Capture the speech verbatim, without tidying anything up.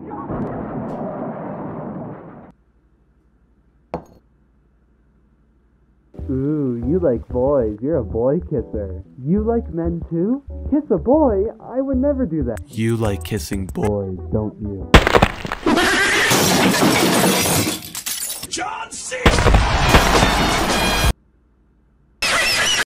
Ooh, you like boys. You're a boy kisser. You like men too? Kiss a boy? I would never do that. You like kissing boys, Boys, don't you?